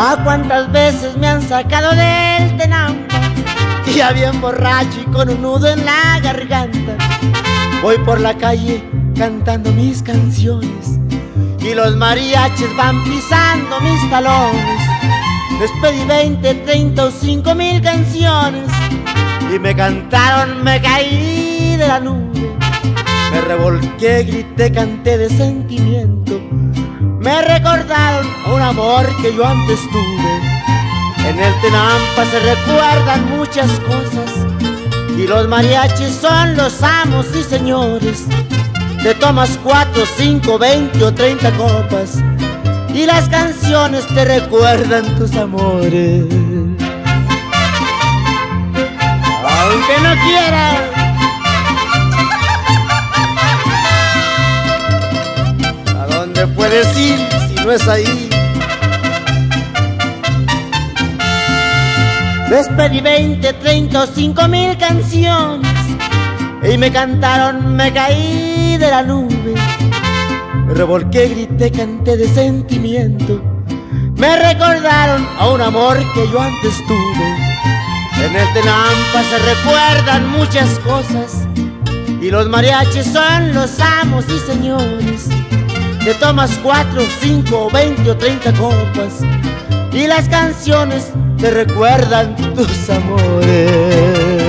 Ah, cuántas veces me han sacado del Tenampa, ya bien borracho y con un nudo en la garganta. Voy por la calle cantando mis canciones y los mariachis van pisando mis talones. Les pedí 20, 30 o 5,000 canciones y me cantaron, me caí de la nube. Me revolqué, grité, canté de sentimiento. Me recordaron a un amor que yo antes tuve. En el Tenampa se recuerdan muchas cosas y los mariachis son los amos y señores. Te tomas 4, 5, 20 o 30 copas y las canciones te recuerdan tus amores. Aunque no quieras, ¿a dónde puedes ir si no es ahí? Les pedí 20, 30 o 5,000 canciones y me cantaron, me caí de la nube. Me revolqué, grité, canté de sentimiento. Me recordaron a un amor que yo antes tuve. En el Tenampa se recuerdan muchas cosas y los mariachis son los amos y señores. Te tomas 4, 5, 20 o 30 copas y las canciones te recuerdan tus amores.